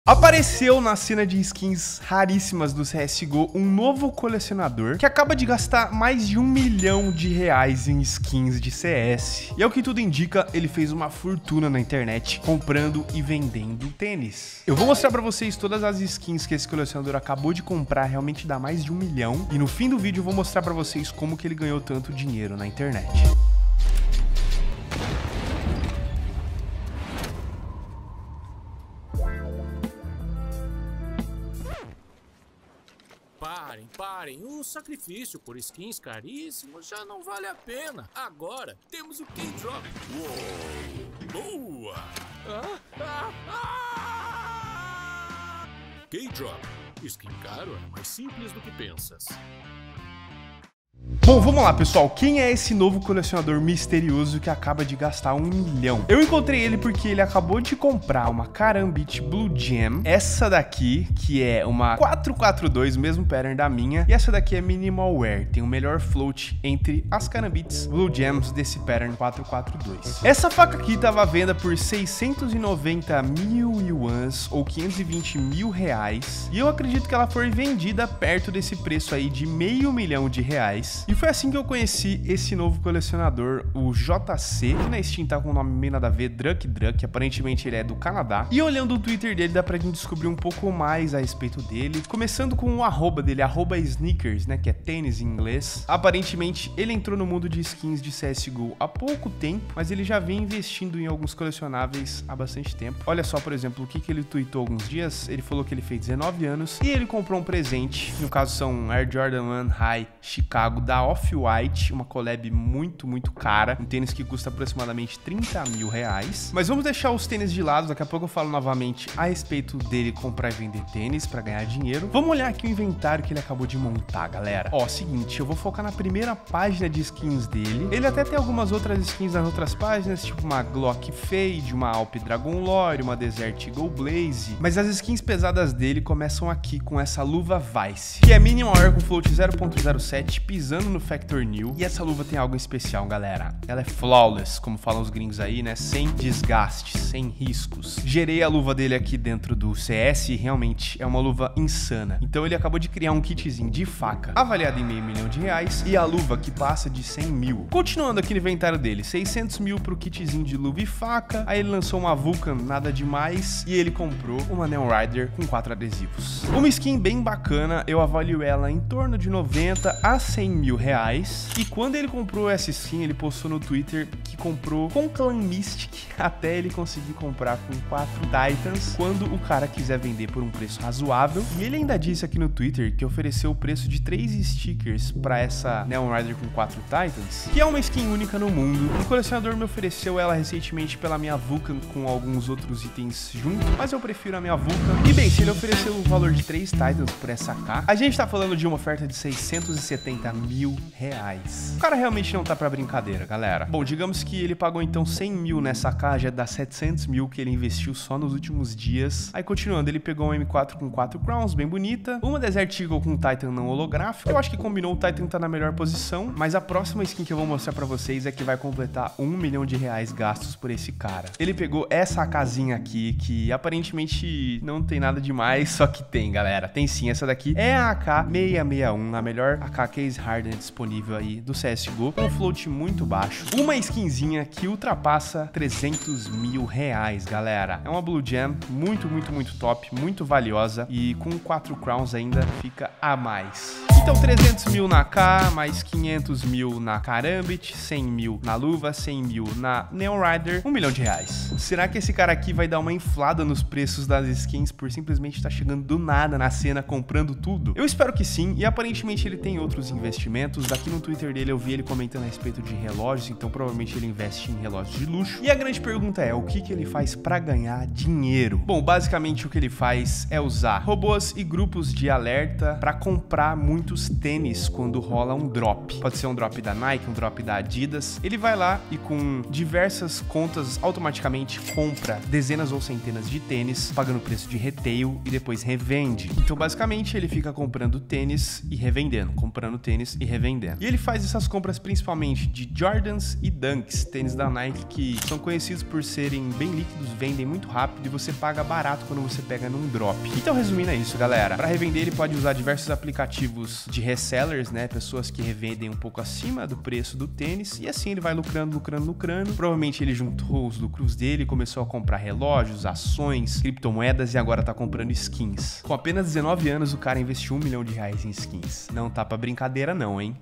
Apareceu na cena de skins raríssimas do CSGO um novo colecionador que acaba de gastar mais de R$1 milhão em skins de CS. E ao que tudo indica, ele fez uma fortuna na internet comprando e vendendo tênis. Eu vou mostrar pra vocês todas as skins que esse colecionador acabou de comprar, realmente dá mais de R$1 milhão. E no fim do vídeo eu vou mostrar pra vocês como que ele ganhou tanto dinheiro na internet. Parem, o sacrifício por skins caríssimos já não vale a pena. Agora temos o K-Drop. Uou! Boa! K-Drop. Skin caro é mais simples do que pensas. Bom, vamos lá, pessoal. Quem é esse novo colecionador misterioso que acaba de gastar R$1 milhão? Eu encontrei ele porque ele acabou de comprar uma Karambit Blue Gem. Essa daqui, que é uma 442, mesmo pattern da minha. E essa daqui é Minimal Wear. Tem o melhor float entre as Karambits Blue Gems desse pattern 442. Essa faca aqui tava à venda por 690 mil yuans, ou 520 mil reais. E eu acredito que ela foi vendida perto desse preço aí de R$500 mil. E foi assim que eu conheci esse novo colecionador, o JC, que na Steam tá com um nome meio nada a ver, Druck, aparentemente ele é do Canadá. E olhando o Twitter dele dá pra gente descobrir um pouco mais a respeito dele, começando com o arroba dele, @sneakers, né, que é tênis em inglês. Aparentemente ele entrou no mundo de skins de CSGO há pouco tempo, mas ele já vem investindo em alguns colecionáveis há bastante tempo. Olha só, por exemplo, o que ele tweetou alguns dias, ele falou que ele fez 19 anos e ele comprou um presente, no caso são Air Jordan 1 High Chicago da Off-White, uma collab muito cara, um tênis que custa aproximadamente R$30 mil. Mas vamos deixar os tênis de lado, daqui a pouco eu falo novamente a respeito dele comprar e vender tênis pra ganhar dinheiro. Vamos olhar aqui o inventário que ele acabou de montar, galera. Ó, seguinte, eu vou focar na primeira página de skins dele. Ele até tem algumas outras skins nas outras páginas, tipo uma Glock Fade, uma Alp Dragon Lore, uma Desert Eagle Blaze, mas as skins pesadas dele começam aqui com essa luva Vice, que é Minimal Wear com float 0.07, pisando no Factor New. E essa luva tem algo especial, galera. Ela é flawless, como falam os gringos aí, né? Sem desgaste, sem riscos. Gerei a luva dele aqui dentro do CS e realmente é uma luva insana. Então ele acabou de criar um kitzinho de faca avaliado em R$500 mil e a luva que passa de 100 mil. Continuando aqui no inventário dele, 600 mil pro kitzinho de luva e faca. Aí ele lançou uma Vulcan, nada demais. E ele comprou uma Neon Rider com 4 adesivos. Uma skin bem bacana, eu avalio ela em torno de 90 a 100 mil reais. E quando ele comprou essa skin, ele postou no Twitter que comprou com Clan Mystic até ele conseguir comprar com 4 Titans quando o cara quiser vender por um preço razoável. E ele ainda disse aqui no Twitter que ofereceu o preço de 3 stickers para essa Neon Rider com 4 Titans, que é uma skin única no mundo. Um colecionador me ofereceu ela recentemente pela minha Vulcan com alguns outros itens junto, mas eu prefiro a minha Vulcan. E bem, se ele ofereceu o valor de 3 Titans por essa AK, a gente tá falando de uma oferta de 670 mil reais. O cara realmente não tá pra brincadeira, galera. Bom, digamos que ele pagou então 100 mil nessa caixa, dá 700 mil que ele investiu só nos últimos dias. Aí continuando, ele pegou um M4 com 4 crowns, bem bonita, uma Desert Eagle com Titan não holográfico. Eu acho que combinou, o Titan tá na melhor posição, mas a próxima skin que eu vou mostrar pra vocês é que vai completar R$1 milhão gastos por esse cara. Ele pegou essa AKzinha aqui, que aparentemente não tem nada demais, só que tem, galera. Tem sim, essa daqui é a AK661, a melhor AK Case Hardened disponível aí do CSGO, com um float muito baixo. Uma skinzinha que ultrapassa 300 mil reais, galera. É uma Blue Gem muito top, muito valiosa e com 4 crowns ainda fica a mais. Então 300 mil na AK, mais 500 mil na Karambit, 100 mil na luva, 100 mil na Neon Rider, R$1 milhão. Será que esse cara aqui vai dar uma inflada nos preços das skins por simplesmente estar chegando do nada na cena comprando tudo? Eu espero que sim, e aparentemente ele tem outros investimentos. Aqui no Twitter dele eu vi ele comentando a respeito de relógios, então provavelmente ele investe em relógios de luxo. E a grande pergunta é, o que ele faz para ganhar dinheiro? Bom, basicamente o que ele faz é usar robôs e grupos de alerta para comprar muito muitos tênis quando rola um drop. Pode ser um drop da Nike, um drop da Adidas. Ele vai lá e com diversas contas automaticamente compra dezenas ou centenas de tênis, pagando preço de retail e depois revende. Então basicamente ele fica comprando tênis e revendendo, comprando tênis e revendendo. E ele faz essas compras principalmente de Jordans e Dunks, tênis da Nike que são conhecidos por serem bem líquidos, vendem muito rápido e você paga barato quando você pega num drop. Então resumindo é isso, galera. Para revender ele pode usar diversos aplicativos de resellers, né? Pessoas que revendem um pouco acima do preço do tênis e assim ele vai lucrando. Provavelmente ele juntou os lucros dele, começou a comprar relógios, ações, criptomoedas e agora tá comprando skins. Com apenas 19 anos o cara investiu R$1 milhão em skins. Não tá pra brincadeira não, hein?